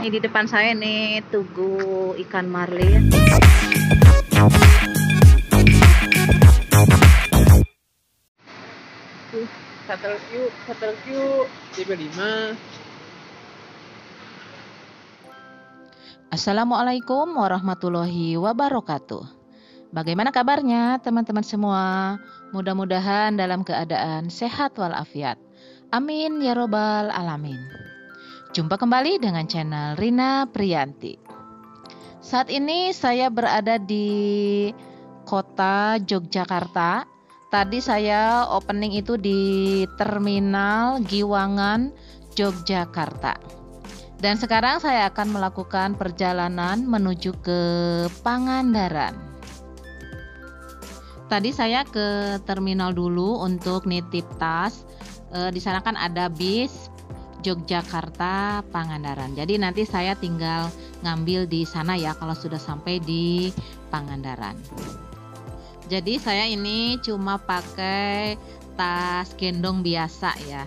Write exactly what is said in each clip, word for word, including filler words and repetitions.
Ini di depan saya nih tugu ikan marlin. Shuttle Q, Shuttle Q, D P lima. Assalamualaikum warahmatullahi wabarakatuh. Bagaimana kabarnya teman-teman semua? Mudah-mudahan dalam keadaan sehat walafiat. Amin ya robbal alamin. Jumpa kembali dengan channel Rina Priyanti. Saat ini saya berada di kota Yogyakarta. Tadi saya opening itu di Terminal Giwangan, Yogyakarta. Dan sekarang saya akan melakukan perjalanan menuju ke Pangandaran. Tadi saya ke terminal dulu untuk nitip tas. E, di sana kan ada bis Yogyakarta Pangandaran. Jadi nanti saya tinggal ngambil di sana ya kalau sudah sampai di Pangandaran. Jadi saya ini cuma pakai tas gendong biasa ya.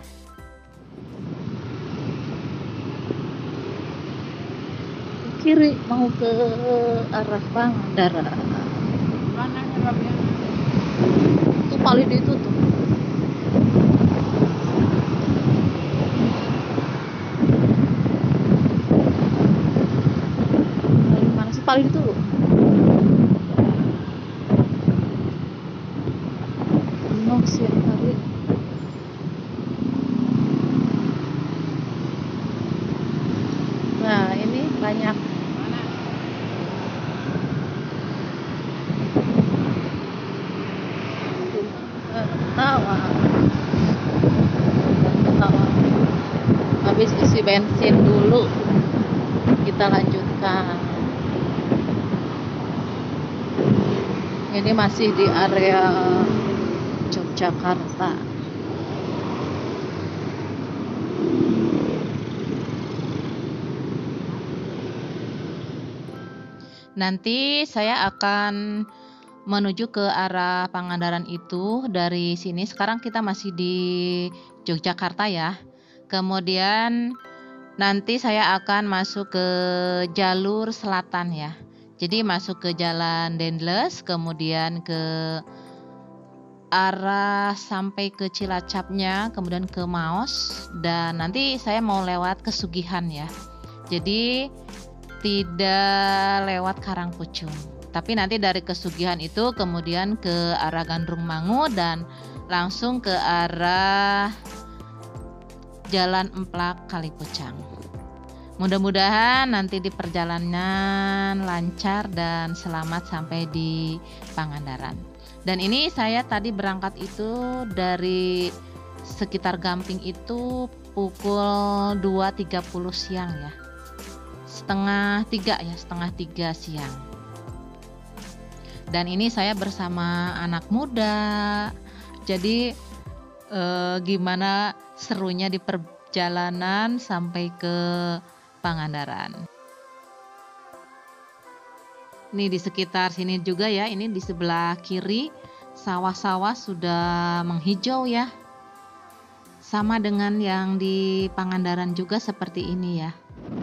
Kiri mau ke arah Pangandaran. Mana helmnya? Itu paling itu tuh. Mana sih paling itu? Penuh siang hari. Nah ini banyak. Tawa, tawa. Habis isi bensin dulu, kita lanjutkan. Ini masih di area Yogyakarta. Nanti saya akan menuju ke arah Pangandaran itu dari sini. Sekarang kita masih di Yogyakarta ya. Kemudian nanti saya akan masuk ke jalur selatan ya. Jadi masuk ke Jalan Dendles, kemudian ke arah sampai ke Cilacapnya, kemudian ke Maos, dan nanti saya mau lewat Kesugihan ya. Jadi tidak lewat Karangpucung. Tapi nanti dari Kesugihan itu kemudian ke arah Gandrung Mangu dan langsung ke arah Jalan Emplak Kalipucang. Mudah-mudahan nanti di perjalanan lancar dan selamat sampai di Pangandaran. Dan ini saya tadi berangkat itu dari sekitar Gamping itu pukul dua tiga puluh siang ya. Setengah tiga ya, setengah tiga siang. Dan ini saya bersama anak muda. Jadi eh, gimana serunya di perjalanan sampai ke Pangandaran. Ini di sekitar sini juga ya. Ini di sebelah kiri sawah-sawah sudah menghijau ya. Sama dengan yang di Pangandaran juga seperti ini ya.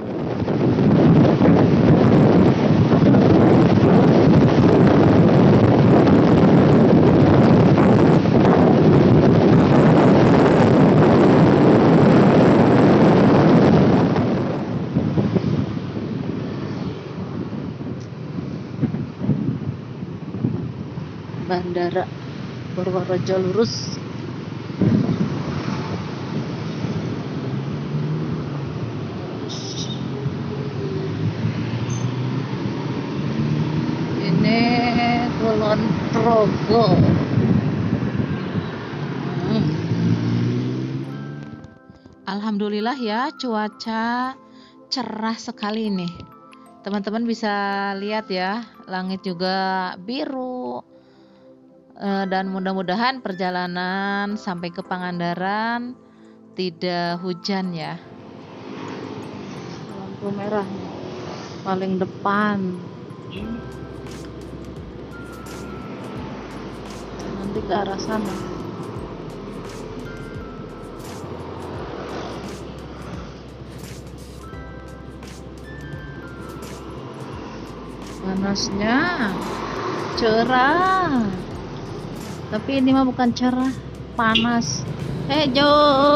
Bandara Purworejo lurus. Ini Kulon Progo. Hmm. Alhamdulillah ya, cuaca cerah sekali nih. Teman-teman bisa lihat ya, langit juga biru. Dan mudah-mudahan perjalanan sampai ke Pangandaran tidak hujan ya. Lampu merah paling depan. Nanti ke arah sana. Panasnya cerah, tapi ini mah bukan cerah, panas. Eh Jo,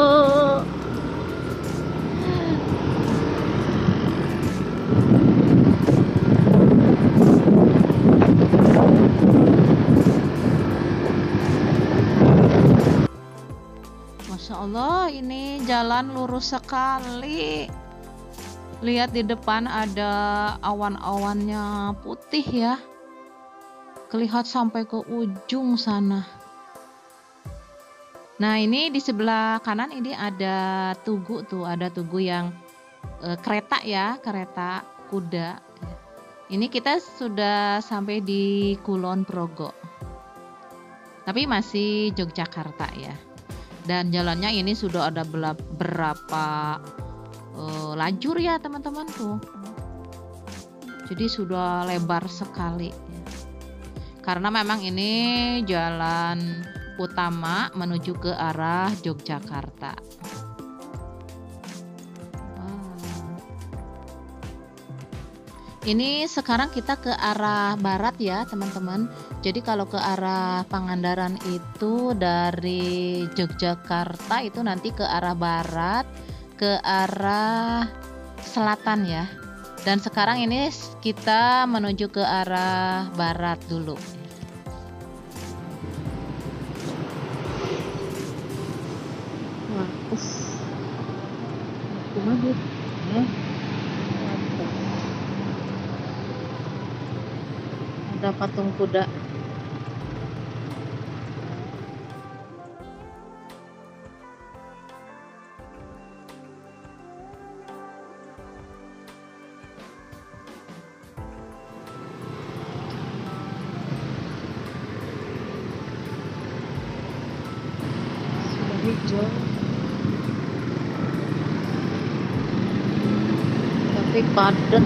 Masya Allah, ini jalan lurus sekali. Lihat di depan ada awan-awannya putih ya, kelihatan sampai ke ujung sana. Nah ini di sebelah kanan ini ada tugu tuh, ada tugu yang e, kereta ya, kereta kuda. Ini kita sudah sampai di Kulon Progo, tapi masih Yogyakarta ya. Dan jalannya ini sudah ada berapa uh, lajur ya teman-teman tuh. Jadi sudah lebar sekali. Karena memang ini jalan utama menuju ke arah Yogyakarta. Ini sekarang kita ke arah barat ya teman-teman. Jadi kalau ke arah Pangandaran itu dari Yogyakarta itu nanti ke arah barat, ke arah selatan ya. Dan sekarang ini kita menuju ke arah barat dulu. Wah, us. Kumaha ya. Ada patung kuda. Sudah hijau. Tapi padat.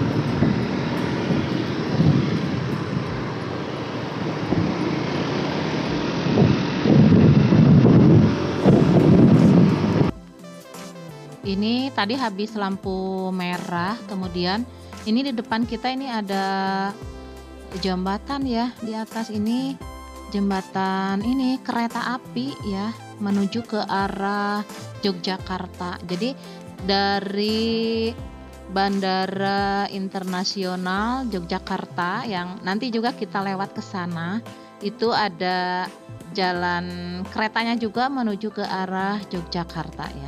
Ini tadi habis lampu merah, kemudian ini di depan kita ini ada jembatan ya, di atas ini jembatan ini kereta api ya menuju ke arah Yogyakarta. Jadi dari Bandara Internasional Yogyakarta yang nanti juga kita lewat ke sana, itu ada jalan keretanya juga menuju ke arah Yogyakarta ya.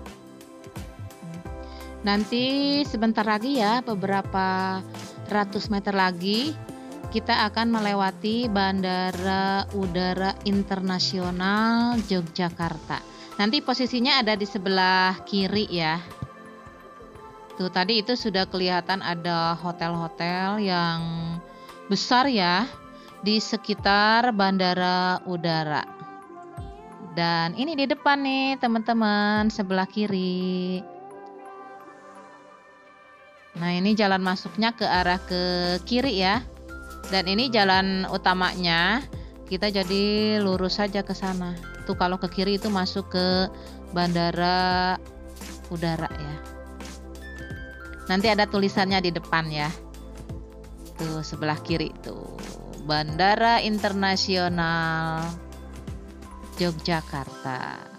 Nanti sebentar lagi ya, beberapa ratus meter lagi kita akan melewati Bandara Udara Internasional Yogyakarta. Nanti posisinya ada di sebelah kiri ya. Tuh tadi itu sudah kelihatan ada hotel-hotel yang besar ya di sekitar Bandara Udara. Dan ini di depan nih teman-teman, sebelah kiri. Nah ini jalan masuknya ke arah ke kiri ya. Dan ini jalan utamanya, kita jadi lurus saja ke sana. Tuh kalau ke kiri itu masuk ke Bandara Udara ya. Nanti ada tulisannya di depan ya. Tuh sebelah kiri tuh, Bandara Internasional Yogyakarta.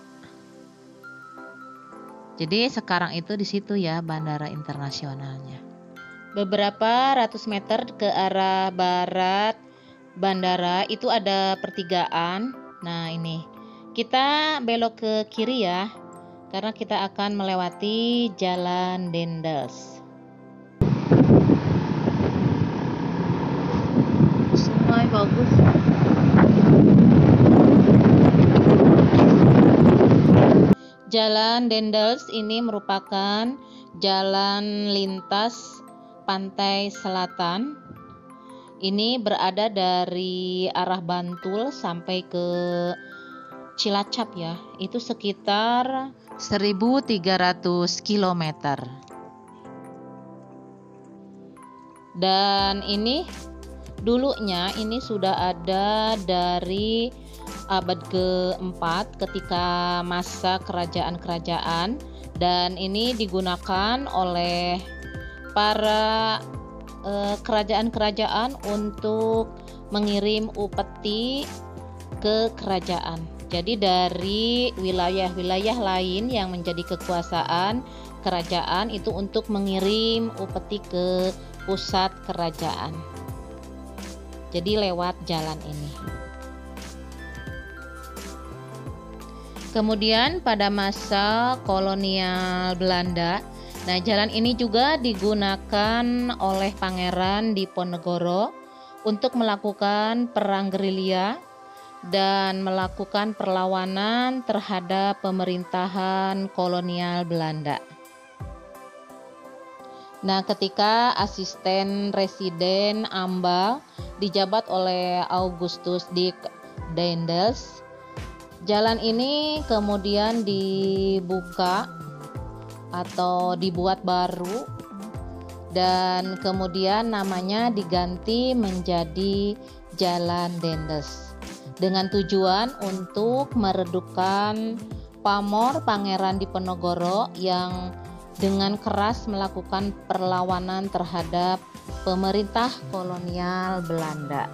Jadi sekarang itu di situ ya bandara internasionalnya. Beberapa ratus meter ke arah barat bandara itu ada pertigaan. Nah ini kita belok ke kiri ya, karena kita akan melewati Jalan Dendels. Sungai bagus. Jalan Dendels ini merupakan jalan lintas pantai selatan. Ini berada dari arah Bantul sampai ke Cilacap ya. Itu sekitar seribu tiga ratus kilometer. Dan ini dulunya ini sudah ada dari abad keempat ketika masa kerajaan-kerajaan, dan ini digunakan oleh para eh, kerajaan-kerajaan untuk mengirim upeti ke kerajaan. Jadi dari wilayah-wilayah lain yang menjadi kekuasaan kerajaan itu untuk mengirim upeti ke pusat kerajaan. Jadi lewat jalan ini. Kemudian pada masa kolonial Belanda, nah jalan ini juga digunakan oleh Pangeran Diponegoro untuk melakukan perang gerilya dan melakukan perlawanan terhadap pemerintahan kolonial Belanda. Nah, ketika asisten residen Ambal dijabat oleh Augustus Dirk Daendels, jalan ini kemudian dibuka atau dibuat baru dan kemudian namanya diganti menjadi Jalan Daendels dengan tujuan untuk meredupkan pamor Pangeran Diponegoro yang dengan keras melakukan perlawanan terhadap pemerintah kolonial Belanda.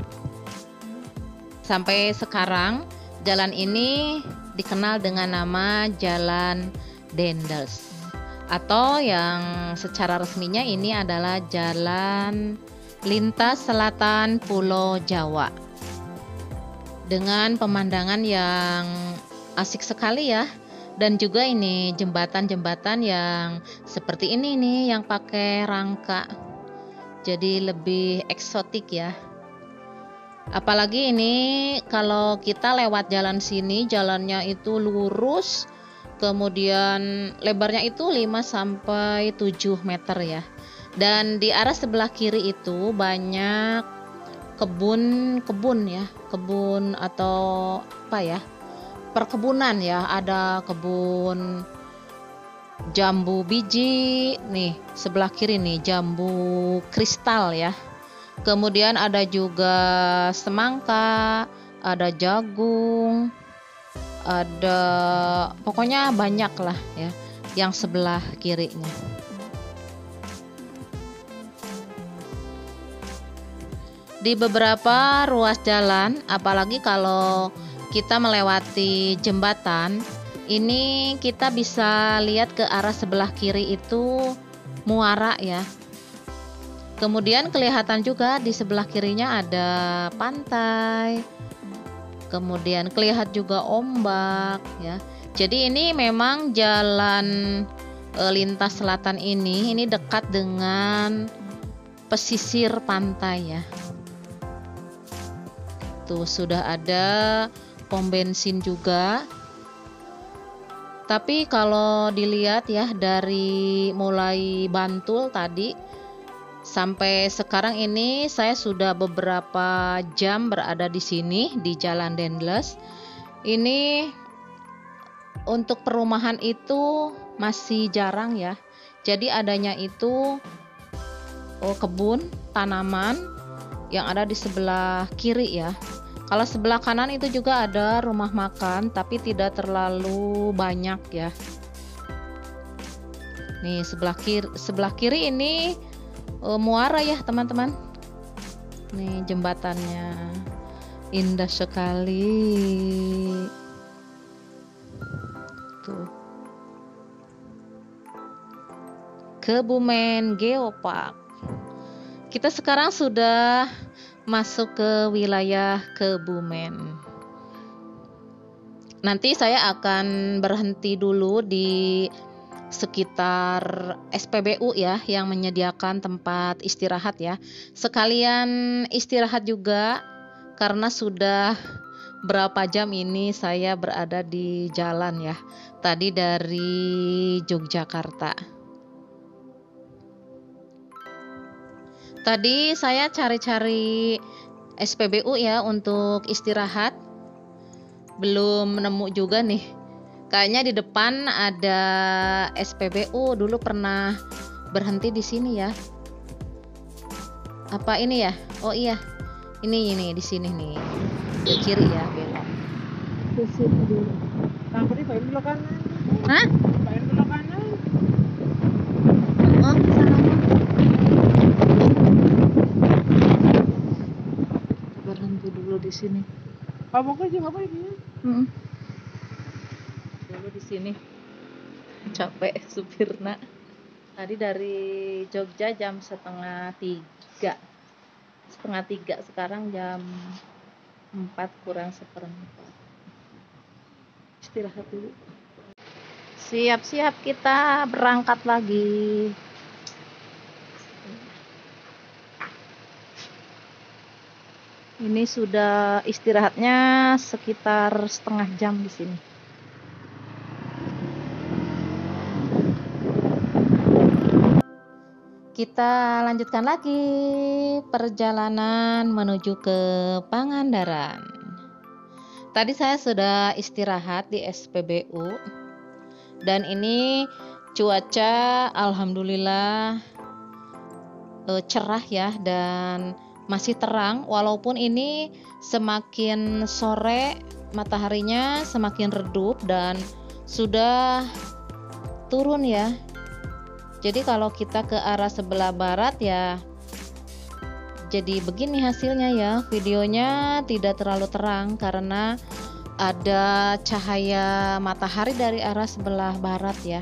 Sampai sekarang jalan ini dikenal dengan nama Jalan Daendels, atau yang secara resminya ini adalah Jalan Lintas Selatan Pulau Jawa, dengan pemandangan yang asik sekali ya. Dan juga ini jembatan-jembatan yang seperti ini nih yang pakai rangka, jadi lebih eksotik ya. Apalagi ini kalau kita lewat jalan sini, jalannya itu lurus, kemudian lebarnya itu lima sampai tujuh meter ya. Dan di arah sebelah kiri itu banyak kebun-kebun ya, kebun atau apa ya, perkebunan ya. Ada kebun jambu biji nih, sebelah kiri nih jambu kristal ya. Kemudian ada juga semangka, ada jagung, ada pokoknya banyak lah ya yang sebelah kirinya. Di beberapa ruas jalan, apalagi kalau kita melewati jembatan, ini kita bisa lihat ke arah sebelah kiri itu muara ya. Kemudian kelihatan juga di sebelah kirinya ada pantai. Kemudian kelihatan juga ombak ya. Jadi ini memang jalan e, lintas selatan ini ini dekat dengan pesisir pantai ya. Tuh sudah ada pom bensin juga. Tapi kalau dilihat ya dari mulai Bantul tadi sampai sekarang ini saya sudah beberapa jam berada di sini di Jalan Daendels. Ini untuk perumahan itu masih jarang ya. Jadi adanya itu oh, kebun, tanaman yang ada di sebelah kiri ya. Kalau sebelah kanan itu juga ada rumah makan, tapi tidak terlalu banyak ya. Nih sebelah kiri, sebelah kiri ini uh, muara ya teman-teman. Nih jembatannya indah sekali. Tuh. Kebumen Geopark. Kita sekarang sudah masuk ke wilayah Kebumen. Nanti saya akan berhenti dulu di sekitar S P B U ya, yang menyediakan tempat istirahat ya. Sekalian istirahat juga karena sudah berapa jam ini saya berada di jalan ya. Tadi dari Yogyakarta. Tadi saya cari-cari S P B U ya untuk istirahat. Belum nemu juga nih. Kayaknya di depan ada S P B U, dulu pernah berhenti di sini ya. Apa ini ya? Oh iya. Ini ini di sini nih. Ke kiri ya, belok. Ke sini dulu. Tadi Pak belok kanan. Hah? Pak belok kanan. Oh, sana. di sini. Kamu kerja apa ini? Hmm. Dulu di sini capek supirna. Tadi dari Jogja jam setengah tiga, setengah tiga sekarang jam empat kurang seperempat. Istirahat dulu. Siap-siap kita berangkat lagi. Ini sudah istirahatnya sekitar setengah jam di sini. Kita lanjutkan lagi perjalanan menuju ke Pangandaran. Tadi saya sudah istirahat di S P B U dan ini cuaca alhamdulillah eh, cerah ya dan masih terang, walaupun ini semakin sore mataharinya semakin redup dan sudah turun ya. Jadi kalau kita ke arah sebelah barat ya jadi begini hasilnya ya. Videonya tidak terlalu terang karena ada cahaya matahari dari arah sebelah barat ya.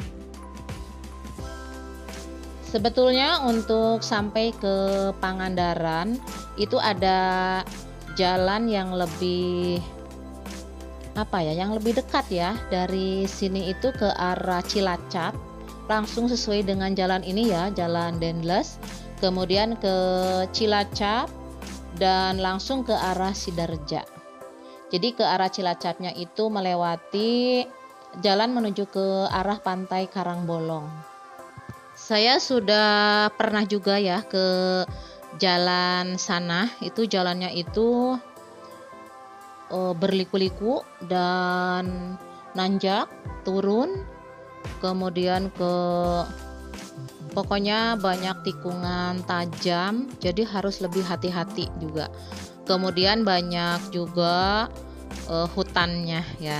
Sebetulnya untuk sampai ke Pangandaran itu ada jalan yang lebih apa ya, yang lebih dekat ya. Dari sini itu ke arah Cilacap, langsung sesuai dengan jalan ini ya, jalan Dendles, kemudian ke Cilacap dan langsung ke arah Sidareja. Jadi ke arah Cilacapnya itu melewati jalan menuju ke arah pantai Karangbolong. Saya sudah pernah juga ya ke jalan sana, itu jalannya itu oh, berliku-liku dan nanjak, turun, kemudian ke pokoknya banyak tikungan tajam, jadi harus lebih hati-hati juga. Kemudian banyak juga uh, hutannya ya.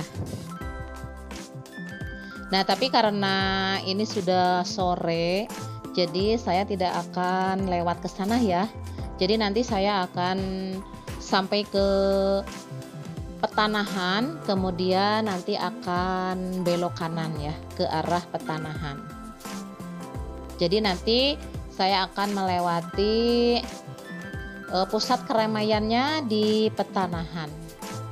Nah, tapi karena ini sudah sore, jadi saya tidak akan lewat ke sana ya. Jadi nanti saya akan sampai ke Petanahan, kemudian nanti akan belok kanan ya ke arah Petanahan. Jadi nanti saya akan melewati uh, pusat keramaiannya di Petanahan.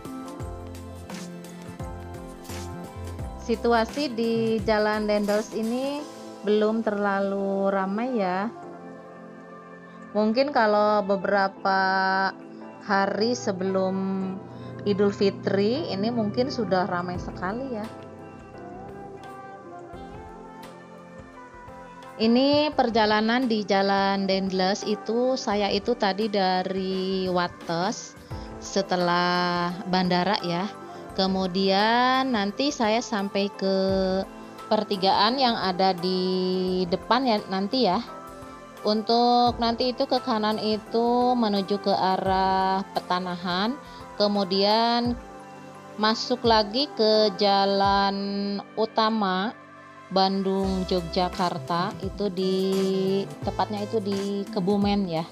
Situasi di Jalan Dendles ini belum terlalu ramai ya. Mungkin kalau beberapa hari sebelum Idul Fitri ini mungkin sudah ramai sekali ya. Ini perjalanan di Jalan Dendles itu saya itu tadi dari Wates setelah bandara ya. Kemudian nanti saya sampai ke pertigaan yang ada di depan ya nanti ya. Untuk nanti itu ke kanan itu menuju ke arah Petanahan, kemudian masuk lagi ke jalan utama Bandung Yogyakarta, itu di tepatnya itu di Kebumen ya.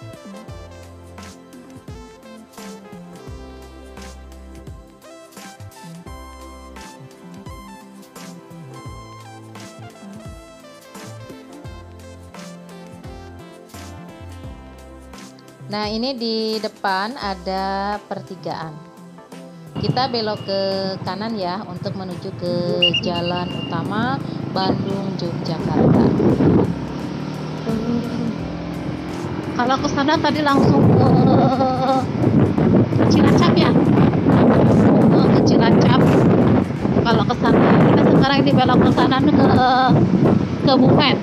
Nah, ini di depan ada pertigaan. Kita belok ke kanan ya untuk menuju ke jalan utama Bandung Yogyakarta. Kalau ke sana tadi langsung ke Cilacap ya. Oh, ke Cilacap. Kalau ke sana kita sekarang ini belok ke kanan ke Kebumen.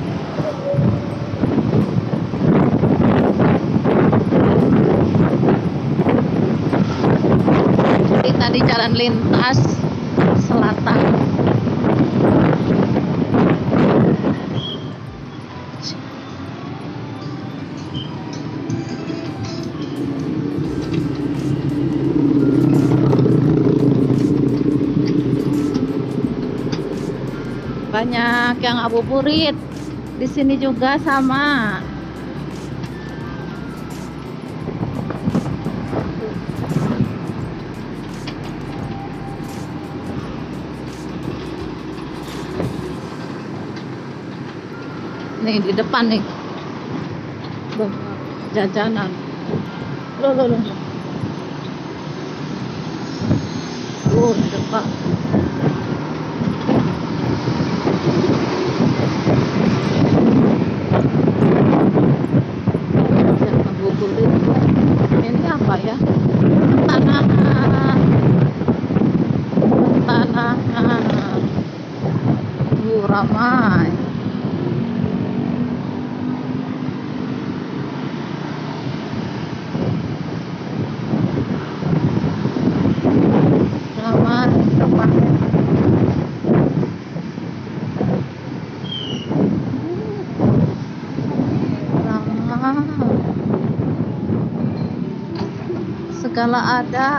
Tadi jalan lintas selatan. Banyak yang ngabuburit. Di sini juga sama. Nih di depan nih banyak jajanan. Loh, loh, loh. Oh, di depan. Jangan googling. Ini apa ya? Tanah. Tanah. Uh, ramai. Ramai tempatnya. Ramai. Segala ada.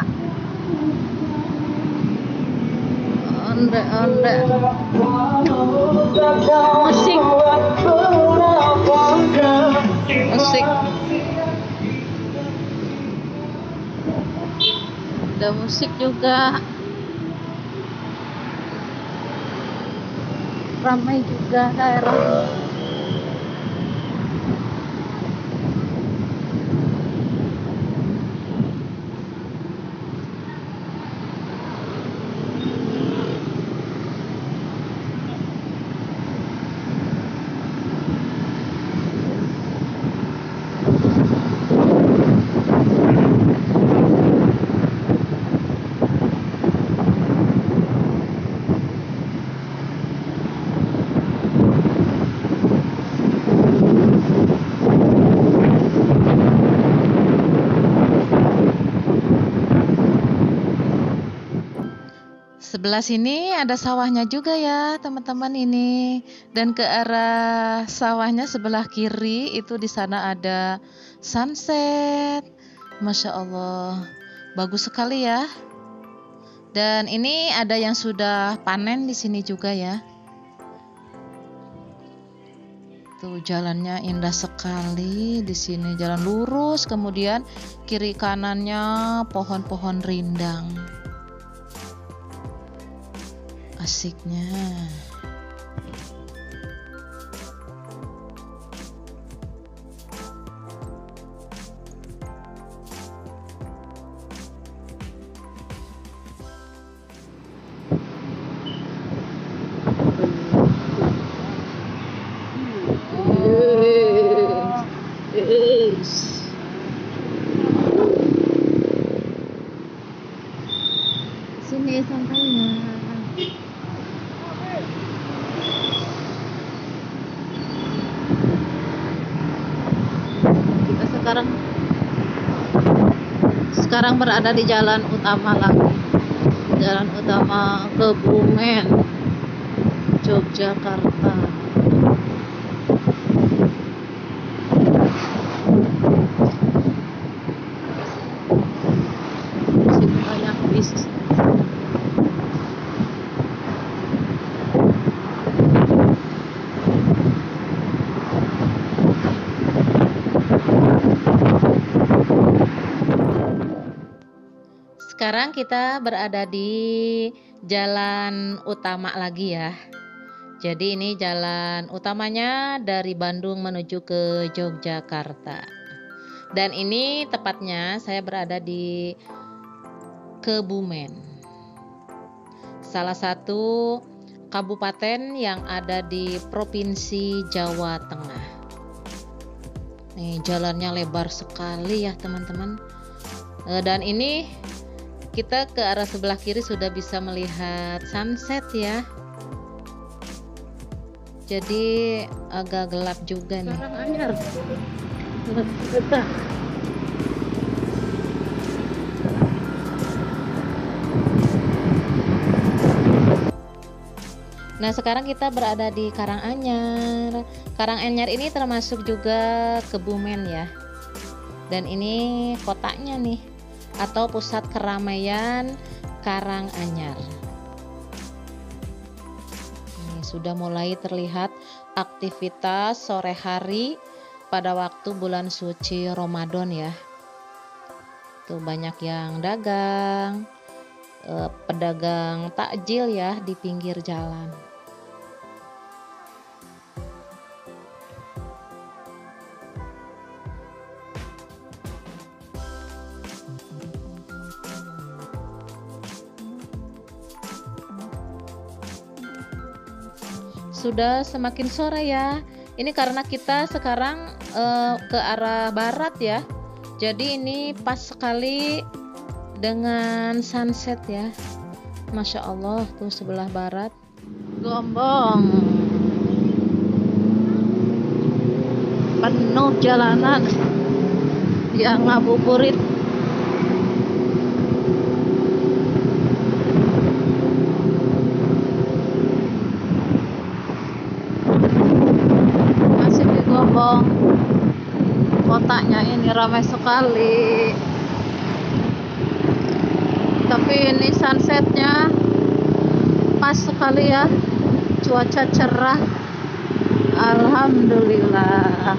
Onde-onde. Musik. Musik. Ada musik juga. Ramai juga daerah. Sebelah sini ada sawahnya juga ya teman-teman ini, dan ke arah sawahnya sebelah kiri itu di sana ada sunset. Masya Allah, bagus sekali ya. Dan ini ada yang sudah panen di sini juga ya. Tuh jalannya indah sekali di sini, jalan lurus, kemudian kiri kanannya pohon-pohon rindang. Asiknya. Sini sampainya. Kita sekarang sekarang berada di jalan utama lagi, jalan utama Kebumen, Yogyakarta. Masih banyak bis. Sekarang kita berada di jalan utama lagi ya. Jadi ini jalan utamanya dari Bandung menuju ke Yogyakarta. Dan ini tepatnya saya berada di Kebumen, salah satu kabupaten yang ada di Provinsi Jawa Tengah. Nih jalannya lebar sekali ya teman-teman. Dan ini kita ke arah sebelah kiri sudah bisa melihat sunset ya. Jadi agak gelap juga nih. Karanganyar. Nah sekarang kita berada di Karanganyar. Karanganyar ini termasuk juga Kebumen ya. Dan ini kotanya nih, atau pusat keramaian Karanganyar. Ini sudah mulai terlihat aktivitas sore hari pada waktu bulan suci Ramadan ya. Tuh banyak yang dagang, eh, pedagang takjil ya di pinggir jalan. sudah semakin sore ya. Ini karena kita sekarang uh, ke arah barat ya. Jadi ini pas sekali dengan sunset ya. Masya Allah, tuh sebelah barat. Gombong. Penuh jalanan yang ngabuburit. Masih di Gombong. Kotanya ini ramai sekali. Tapi ini sunsetnya pas sekali ya. Cuaca cerah. Alhamdulillah.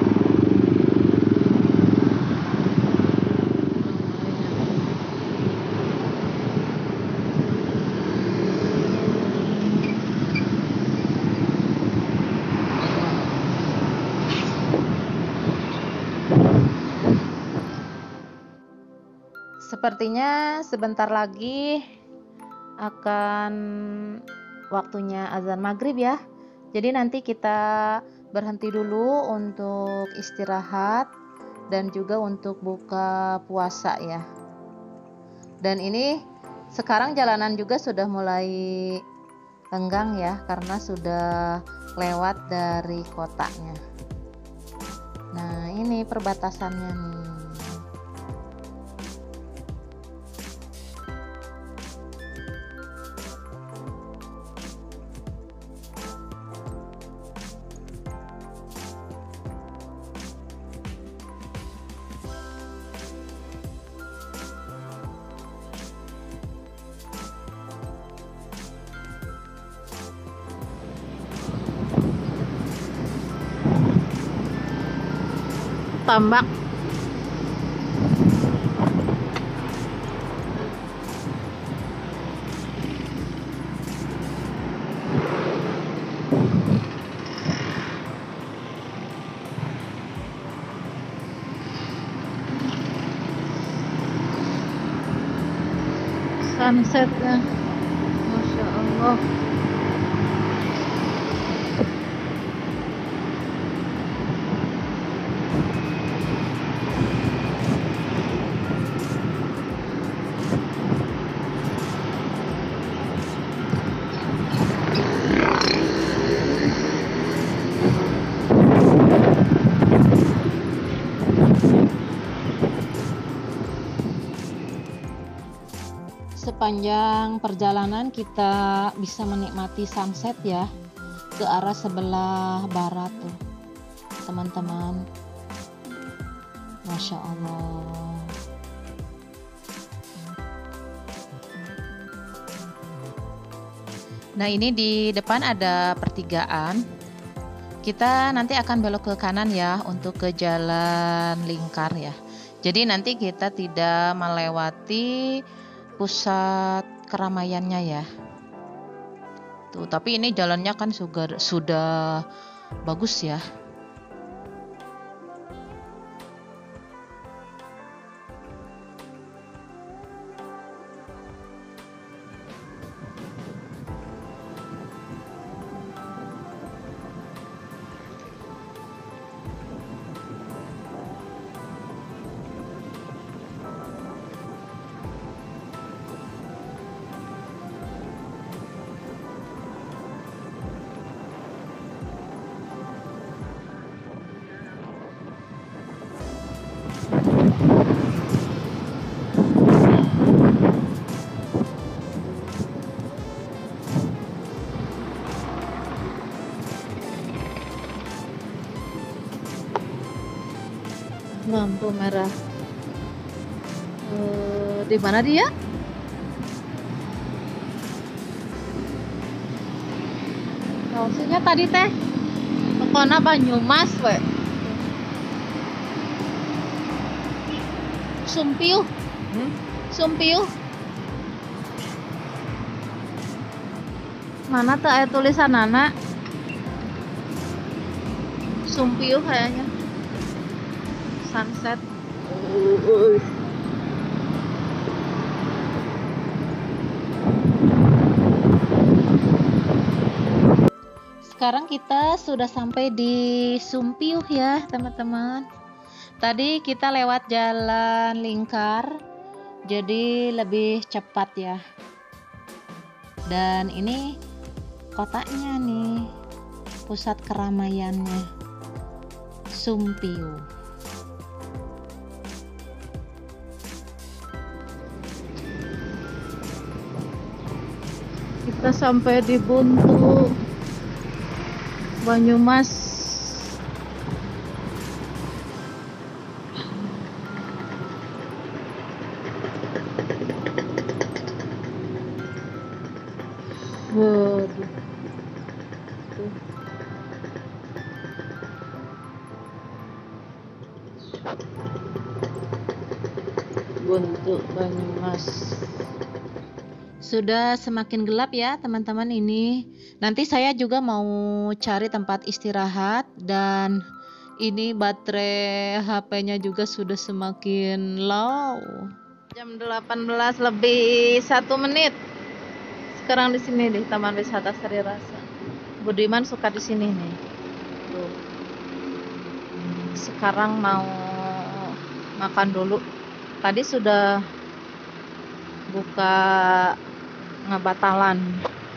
Sepertinya sebentar lagi akan waktunya azan maghrib ya. Jadi nanti kita berhenti dulu untuk istirahat dan juga untuk buka puasa ya. Dan ini sekarang jalanan juga sudah mulai lenggang ya, karena sudah lewat dari kotanya. Nah ini perbatasannya nih. Tambak. Sunsetnya, Masya Allah. Sepanjang perjalanan kita bisa menikmati sunset ya ke arah sebelah barat tuh teman-teman. Masya Allah. Nah ini di depan ada pertigaan. Kita nanti akan belok ke kanan ya untuk ke jalan lingkar ya. Jadi nanti kita tidak melewati pusat keramaiannya ya. Tuh, tapi ini jalannya kan sudah sudah bagus ya. Lampu merah. Uh, di mana dia? Maksudnya tadi teh pokoknya Banyumas we. Sumpiuh. Hmm? Sumpiuh. Mana tuh ada tulisan anak? Sumpiuh kayaknya. Sunset. Sekarang kita sudah sampai di Sumpiuh ya teman-teman. Tadi kita lewat jalan lingkar, jadi lebih cepat ya. Dan ini kotanya nih, pusat keramaiannya, Sumpiuh. Kita sampai di Buntu, Banyumas. Waduh. Tuh. Buntu Banyumas. Sudah semakin gelap ya teman-teman ini. Nanti saya juga mau cari tempat istirahat, dan ini baterai H P-nya juga sudah semakin low. Jam delapan belas lebih satu menit. Sekarang di sini di Taman Wisata Sari Rasa. Budiman suka di sini nih. Tuh. Sekarang mau makan dulu. Tadi sudah buka ngebatalan.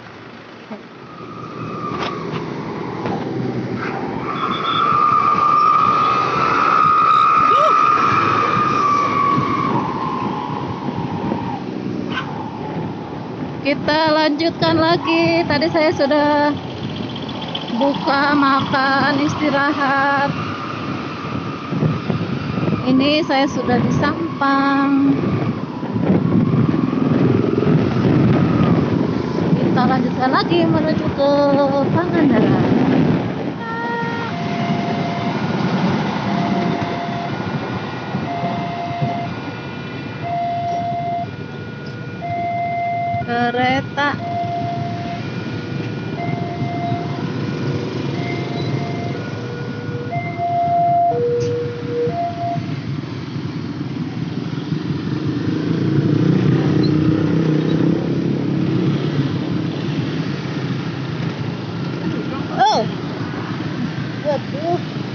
Kita lanjutkan lagi. Tadi saya sudah buka makan istirahat. Ini saya sudah di Sampang. Kita lanjutkan lagi menuju ke Pangandaran. Kereta. Oh. Waduh.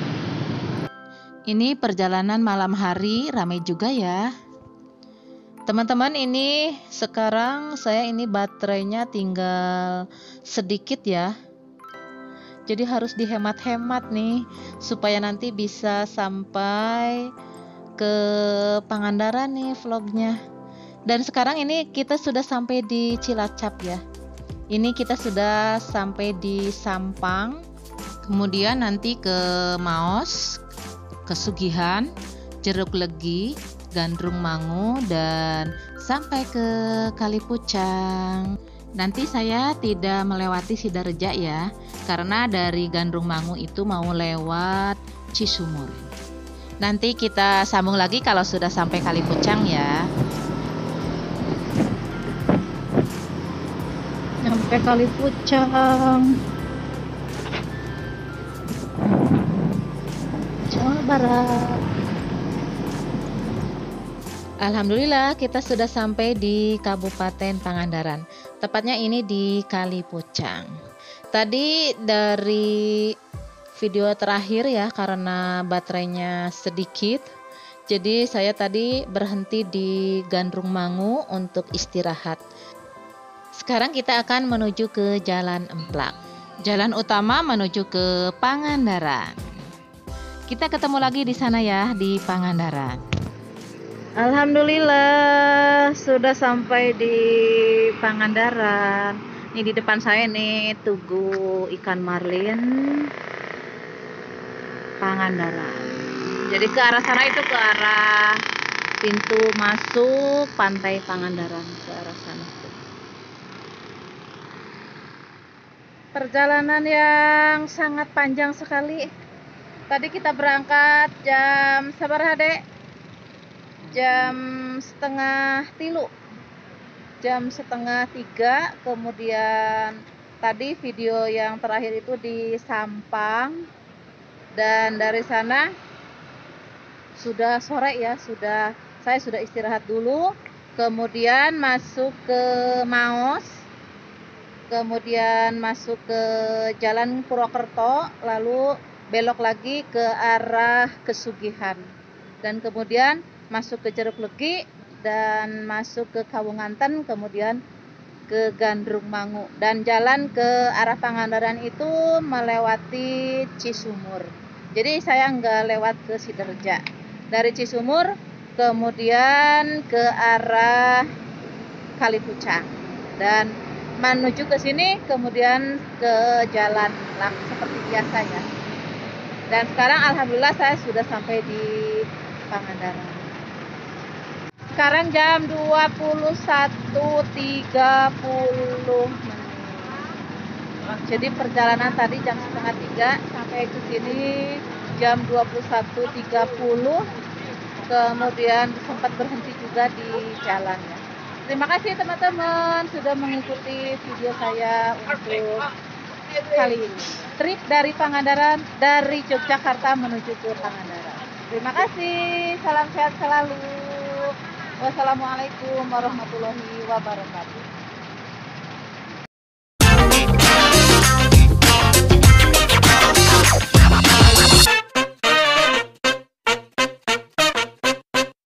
Ini perjalanan malam hari, ramai juga ya. Teman-teman, ini sekarang saya ini baterainya tinggal sedikit ya. Jadi harus dihemat-hemat nih supaya nanti bisa sampai ke Pangandaran nih vlognya. Dan sekarang ini kita sudah sampai di Cilacap ya. Ini kita sudah sampai di Sampang. Kemudian nanti ke Maos, Kesugihan, Jeruk Legi, Gandrung Mangu, dan sampai ke Kalipucang. Nanti saya tidak melewati Sidareja ya, karena dari Gandrung Mangu itu mau lewat Cisumur. Nanti kita sambung lagi kalau sudah sampai Kalipucang ya. Sampai Kalipucang, Jawa Barat. Alhamdulillah kita sudah sampai di Kabupaten Pangandaran. Tepatnya ini di Kalipucang. Tadi dari video terakhir ya, karena baterainya sedikit, jadi saya tadi berhenti di Gandrung Mangu untuk istirahat. Sekarang kita akan menuju ke Jalan Emplak, jalan utama menuju ke Pangandaran. Kita ketemu lagi di sana ya, di Pangandaran. Alhamdulillah sudah sampai di Pangandaran. Ini di depan saya nih Tugu Ikan Marlin Pangandaran. Jadi ke arah sana itu ke arah pintu masuk Pantai Pangandaran, ke arah sana. Perjalanan yang sangat panjang sekali. Tadi kita berangkat jam sabar Dek? Jam setengah tilu, jam setengah tiga. Kemudian tadi video yang terakhir itu di Sampang, dan dari sana sudah sore ya, sudah saya sudah istirahat dulu. Kemudian masuk ke Maos, kemudian masuk ke Jalan Purwokerto, lalu belok lagi ke arah Kesugihan, dan kemudian masuk ke Jeruk Legi dan masuk ke Kawunganten, kemudian ke Gandrung Mangu, dan jalan ke arah Pangandaran itu melewati Cisumur. Jadi saya nggak lewat ke Siderja. Dari Cisumur kemudian ke arah Kalipucang, dan menuju ke sini kemudian ke jalan lah seperti biasa ya. Dan sekarang alhamdulillah saya sudah sampai di Pangandaran. Sekarang jam dua puluh satu tiga puluh menit. Jadi perjalanan tadi jam setengah tiga, sampai ke sini jam dua puluh satu tiga puluh. Kemudian sempat berhenti juga di jalan ya. Terima kasih teman-teman sudah mengikuti video saya untuk kali ini. Trip dari Pangandaran, dari Yogyakarta menuju ke Pangandaran. Terima kasih, salam sehat selalu. Wassalamualaikum warahmatullahi wabarakatuh.